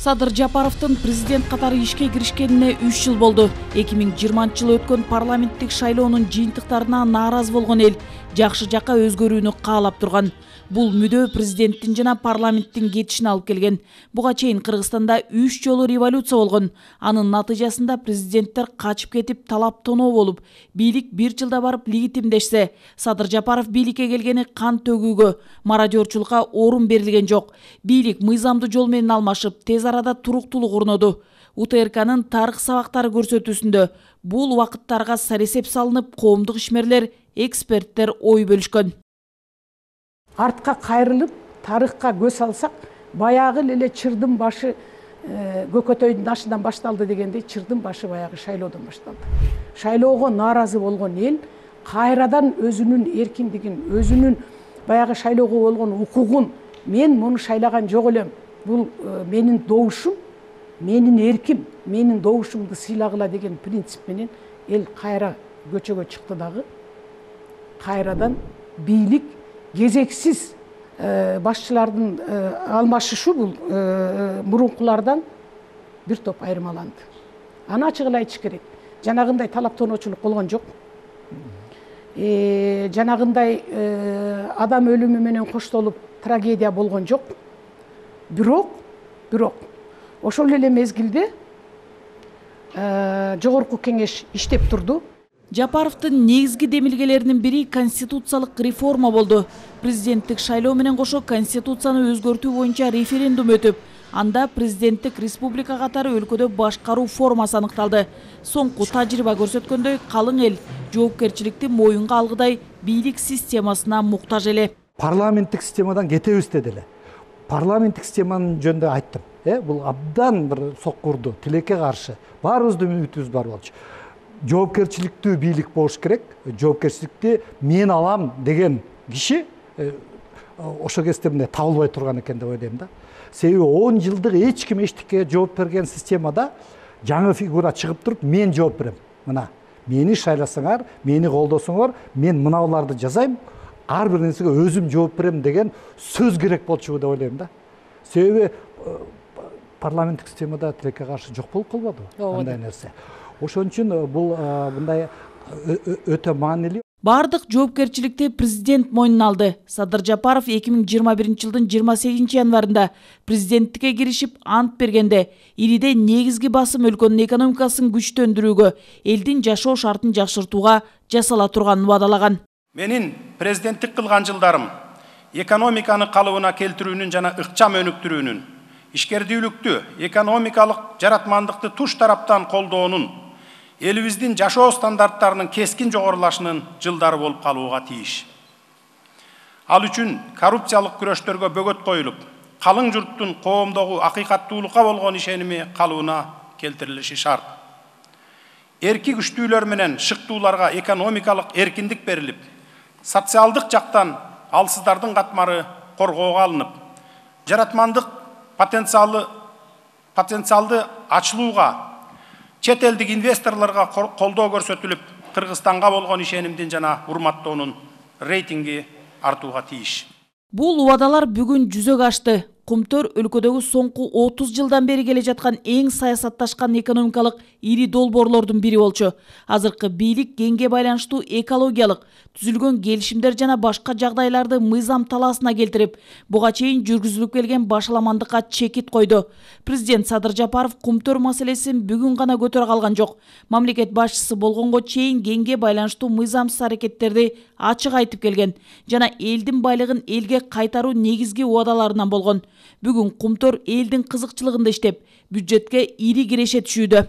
Садыр Жапаровдун президент катары ишке киришкенине 3 жыл болду. 2020-жылы өткөн парламенттик шайлоонун жыйынтыктарына нааразы болгон эл жакшы жакка өзгөрүүнү каалап турган. Бул мүдөө президенттин жана парламенттин кетишине алып келген. Буга чейин Кыргызстанда 3 жолу революция болгон. Анын натыйжасында президенттер качып кетип, талап тоноо болуп, бийлик 1 жылда барып легитимдешсе, Садыр Жапаров бийликке келгени кан төгүүгө, мародёрчулукка орун берилген жок. Бийлик мыйзамдуу жол менен алмашып, тез арада туруктуулук орноду. УТРКнын тарых сабактары көрсөтүүсүндө бул убакыттарга саресеп салынып, коомдук ишмерлер, эксперттер ой бөлүшкөн. Артқа кайрылып, тарыхка көз алсак, баягы эле чырдын башы көкөтөйдүн ашынан башталды дегендей, чырдын башы баягы шайлоодон башталды. Шайлоого нааразы болгон эл кайрадан өзүнүн эркиндигин, өзүнүн баягы шайлоого болгон укугун, мен муну шайлаган жок элем, бул менин добушум, менин эрким, менин добушумду сыйлагыла деген принцип менен эл кайра көчөгө чыкты дагы. Кайрадан бийлик кезексиз башчылардын алмашышы бул мурункулардан бир топ айырмаланды. Аны ачык эле айтыш керек. Жанагындай талап тоноочулук болгон жок. Жанагындай адам өлүмү менен коштолуп трагедия болгон жок. Бирок ошол эле мезгилде жогорку кеңеш иштеп турду. Жапаровдун негизги демилгелеринин бири конституциялык реформа болду. Президенттик шайлоо менен кошо конституцияны өзгөртүү боюнча референдум өтүп, анда президенттик республика катары өлкөдө башкаруу формасы аныкталды. Соңку тажрыйба көрсөткөндөй, калың эл жоопкерчиликти моюнга алгыдай бийлик системасына муктаж эле. Парламенттик системадан кетебиз деди эле. Парламенттик системанын жөнүндө айттым. Бул абдан бир соккурду, тилекке каршы. Баарыбыздын үмүтүбүз бар болчу. Жоопкерчиликтүү бийлик болуш керек. Жоопкерчиликти мен алам деген киши ошол кезде мындай табылбай турган экен деп ойлойм да. Себеби 10 жылдык эч ким эчтикке жооп берген системада жаңы фигура чыгып туруп, мен жооп берем. Мына, мени шайласаңар, мени колдосоңор, мен мыналарды жазайм, ар бир нерсеге өзүм жооп берем деген сөз керек болчу деп ойлойм да. Себеби парламенттик системада тилекке каршы жок болуп калбады андай нерсе. Ошон үчүн бул мындай өтө маанилүү. Бардык жоопкерчиликти президент мойнуна алды. Садыр Жапаров 2021-жылдын 28 январында президенттикке киришип ант бергенде, ириде негизги басым өлкөнүн экономикасын күчтөндүрүүгө, элдин жашоо шартын жакшыртууга жасала турганын убадалаган. Менин президенттик кылган жылдарым экономиканы калыбына келтирүүнүн жана ыкчам өнүктүрүүнүн, ишкердүүлүктү, экономикалык жаратмандыкты туш тараптан колдоонун, элибиздин жашоо стандарттарынын кескин жогорулашынын жылдары болуп калууга тийиш. Ал үчүн коррупциялык күрөштөргө бөгөт коюлуп, калың журттун коомдогу акыйкаттуулукка болгон ишеними калыбына келтирилиши шарт. Эрки күчтүүлөр менен шыктууларга экономикалык эркиндик берилип, социалдык жактан алсыздардын катмары коргоого алынып, жаратмандык потенциалды ачылууга, чет элдик инвесторлорго колдоо көрсөтүлүп, Кыргызстанга болгон ишенимдин жана урматтоонун рейтинги артууга тийиш. Бул убадалар бүгүн жүзөгө ашты. Кумтөр өлкөдөгү соңку 30 жылдан бери келе жаткан эң саясатташкан экономикалык ири долбоорлордун бири болчу. Азыркы бийлик кеңге байланыштуу экологиялык түзүлгөн келишимдер жана башка жагдайларды мыйзам талаасына келтирип, буга чейин жүргүзүлүп келген башаламандыкка чекит койду. Президент Садыр Жапаров Кумтөр маселесин бүгүн гана көтөрө калган жок. Мамлекет башчысы болгонго чейин кеңге байланыштуу мыйзамсыз аракеттерди ачык айтып келген жана элдин байлыгын элге кайтаруу негизги убадаларынан болгон. Бүгүн Кумтөр элдин кызыкчылыгында иштеп, бюджетке ири киреше түшүүдө.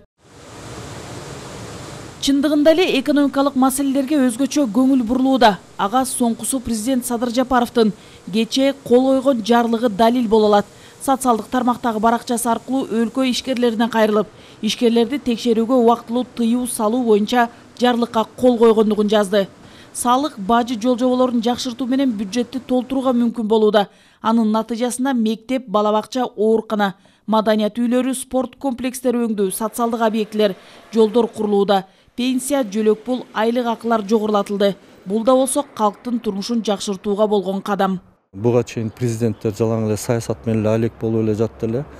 Чындыгында эле экономикалык маселелерге өзгөчө көңүл бурулууда. Ага соңкусу президент Садыр Жапаровдун кечээ кол койгон жарлыгы далил боло алат. Социалдык тармактагы баракчасы аркылуу өлкө ишкерлерине кайрылып, ишкерлерди текшерүүгө убактылуу тыюу салуу боюнча жарлыкка кол койгондугун жазды. Салык, бажы жол-жоболорун жакшыртуу менен бюджетти толтурууга мүмкүн болууда. Анын натыйжасында мектеп, балабакча, оорукана, маданият үйлөрү, спорт комплекстери өңдүү, социалдык объектилер, жолдор курулууда. Пенсия, жөлөк пул, айлык акылар жогорулатылды. Бул да болсо калктын турмушун жакшыртууга болгон кадам. Буга чейин президенттер жалаң эле саясат менен эле алек болуп эле жатты эле.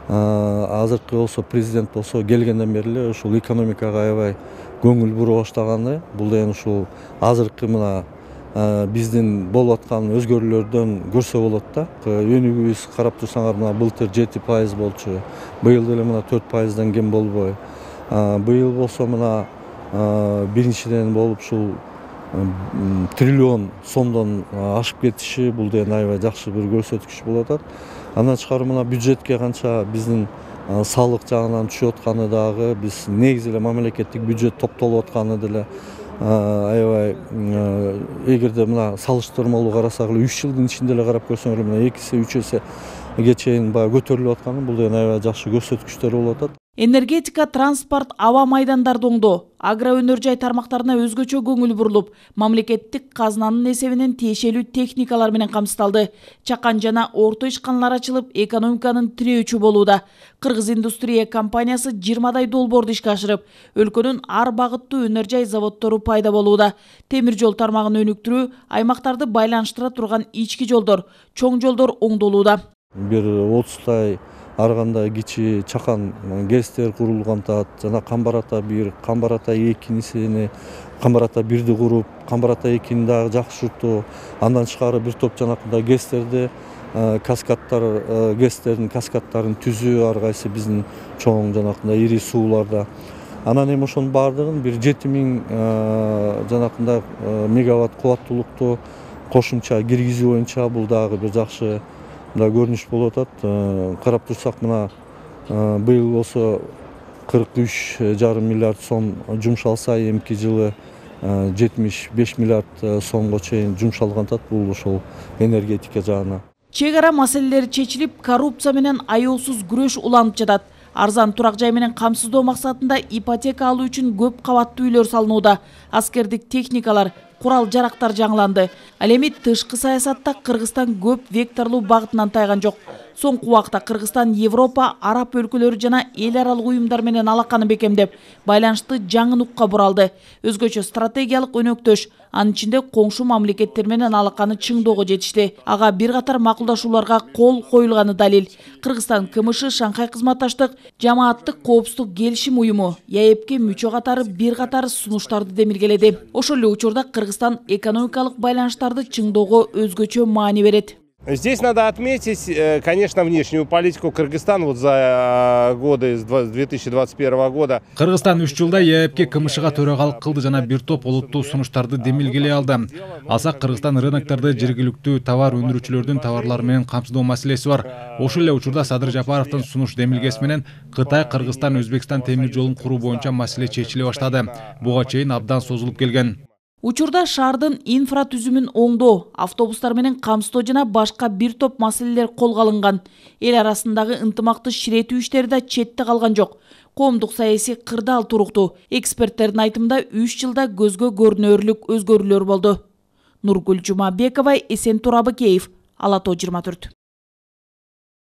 азыркы болсо президент болсо келгенден бери эле ушул экономикага аябай көңүл бура баштаганы, бул эми ушул азыркы мына биздин болуп аткан өзгөрүүлөрдөн көрсө болот да. Өнүгүүбүз карап турсаңар мына былтыр 7% болчу. Быйыл деле мына 4%дан кем болбой. Быйыл болсо мына биринчиден болуп ушул триллион сомдон ашып кетиши бул да аябай жакшы бир көрсөткүч болуп атат. Андан тышкары мына бюджетке канча биздин салык жагынан түшүп атканы дагы, биз негизи эле мамлекеттик бюджет топтолуп атканы деле аябай эгерде мына салыштырмалуу карасак эле 3 жылдын ичинде эле карап көрсөң эле мына 2 эсе 3 эсе чейин баягы көтөрүлүп атканы бул да аябай жакшы көрсөткүчтөр болуп атат. Энергетика, транспорт, аба майдандарды оңдоо, агро өнөр жай тармактарына өзгөчө көңүл бурулуп, мамлекеттик казынанын эсебинен тиешелүү техникалар менен камсыздалды. Чакан жана орто ишканалар ачылып, экономиканын тирөөчү болууда. Кыргыз индустрия компаниясы 20дай долбоорду ишке ашырып, өлкөнүн ар багыттуу өнөр жай заводдору пайда болууда. Темир жол тармагын өнүктүрүү, аймактарды байланыштыра турган ички жолдор, чоң жолдор оңдолууда. Бир 30тай ар кандай кичи чакан гэстер курулган атат. Жана Камбар ата 1, Камбар ата 2-сини, Камбар ата 1ди куруп, Камбар ата 2-ни дагы жакшыртуу. Андан тышкары бир топ жанакындай гэстерди, каскадтар, гэстердин каскадтарын түзүү, ар кайсы биздин чоң жанакындай ири сууларда. Анан эми ошонун баардыгын бир 7000 жанакындай мегаватт кубаттуулукту кошумча киргизүү боюнча бул дагы бир жакшы көрүнүш болуп атат. Карап турсак мына быйыл болсо 43,5 миллиард сом жумшалса, эмки жылы 75 миллиард сомго чейин жумшалган атат бул ошол энергетика жагына. Чек ара маселелери чечилип, коррупция менен аяосуз күрөш уланып жатат. Арзан турак жай менен камсыздоо максатында ипотека алуу үчүн көп кабаттуу үйлөр салынууда. Аскердик техникалар, курал жарактар жаңыланды. Ал эми тышкы саясатта Кыргызстан көп векторлуу багытынан тайган жок. Соңку убакта Кыргызстан Европа, Араб өлкөлөрү жана эл аралык уюмдар менен алаканы бекемдеп, байланышты жаңы нукка буралды. Өзгөчө стратегиялык өнөктөш, анын ичинде коңшу мамлекеттер менен алаканы чыңдоого жетишти. Ага бир катар макулдашууларга кол коюлганы далил. Кыргызстан КМШ, Шанхай кызматташтык, жамааттык коопсуздук келишим уюму, ЯЭПке мүчө катары бир катар сунуштарды демилгеледи. Ошол эле учурда Кыргызстан экономикалык байланыштарды чыңдоого өзгөчө маани берет. Здесь надо отметить, конечно, внешнюю политику Кыргызстана вот за годы с 2021 года. Кыргызстан 3 жылда ЯЭПке КМШга төрагалык кылды жана бир топ олуттуу сунуштарды демилгелей алды. Алсак Кыргызстан рыноктарды жергиликтүү товар өндүрүүчүлөрдүн товарлары менен камсыздоо маселеси бар. Ошол эле учурда Садыр Жапаровдун сунуш демилгеси менен Кытай, Кыргызстан, Өзбекстан темир жолун куруу боюнча маселе чечиле баштады. Буга чейин абдан созулуп келген. Учурда шаардын инфра түзүмүн оңдоо, автобустар менен камсыздоо жана башка бир топ маселелер колго алынган. Эл арасындагы ынтымакты ширетүү иштери да четте калган жок. Коомдук саясий кырдаал туруктуу. Эксперттердин айтымында 3 жылда көзгө көрүнөрлүк өзгөрүүлөр болду. Нургүл Жумабекова, Эсен Турабыкеев, Ала Тоо 24.